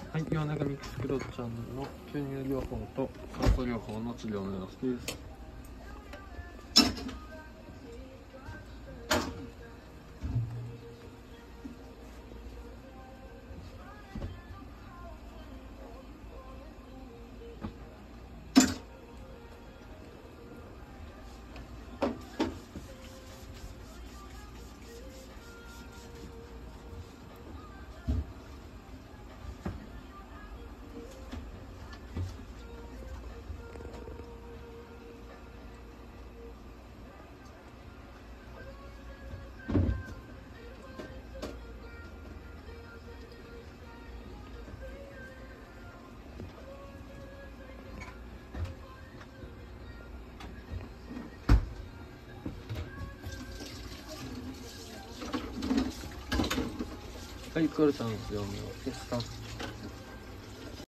はい、岩永ミックスクロッチャンネルの吸入療法と酸素療法の治療の様子です。はい、クールちゃんの治療の様子ですか。